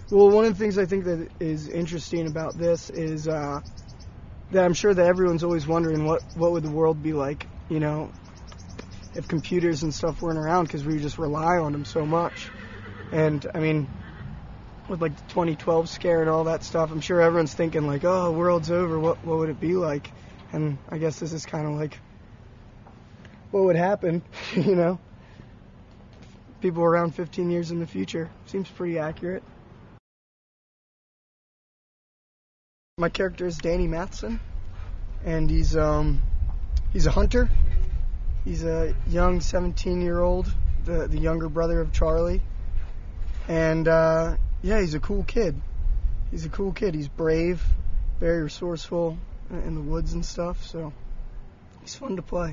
Well, one of the things I think that is interesting about this is that I'm sure that everyone's always wondering what would the world be like, you know, if computers and stuff weren't around, because we just rely on them so much. And I mean, with like the 2012 scare and all that stuff, I'm sure everyone's thinking like, oh, the world's over, what would it be like? And I guess this is kind of like what would happen, you know? People around 15 years in the future. Seems pretty accurate. My character is Danny Matheson, and he's a hunter. He's a young 17-year-old, the younger brother of Charlie. And yeah, he's a cool kid. He's a cool kid. He's brave, very resourceful in the woods and stuff, so he's fun to play.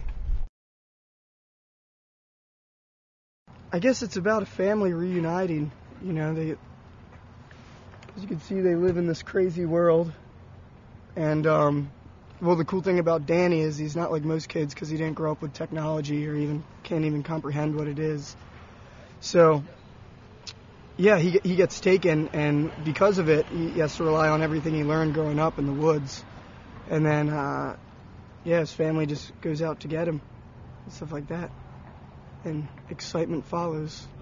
I guess it's about a family reuniting. You know, as you can see, they live in this crazy world. And, well, the cool thing about Danny is he's not like most kids because he didn't grow up with technology or can't even comprehend what it is. So, yeah, he gets taken, and because of it, he has to rely on everything he learned growing up in the woods. And then, yeah, his family just goes out to get him and stuff like that. And excitement follows.